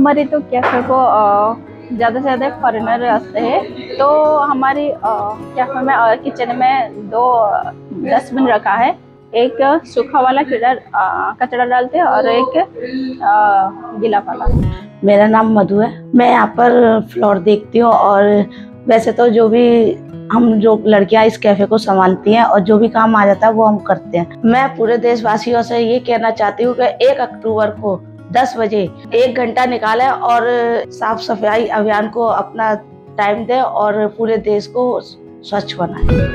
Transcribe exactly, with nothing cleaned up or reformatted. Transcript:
हमारी तो कैफ़े को ज़्यादा से ज़्यादा फॉरेनर आते हैं, तो हमारी कैफ़े में और किचन में दो डस्टबिन रखा है। एक सूखा वाला कचरा कचरा डालते हैं और एक आ, गीला वाला। मेरा नाम मधु है। मैं यहाँ पर फ्लोर देखती हूँ और वैसे तो जो भी हम जो लड़कियां इस कैफे को संभालती हैं और जो भी काम आ जाता है वो हम करते हैं। मैं पूरे देशवासियों से ये कहना चाहती हूँ कि एक अक्टूबर को दस बजे एक घंटा निकालें और साफ सफाई अभियान को अपना टाइम दें और पूरे देश को स्वच्छ बनाएं।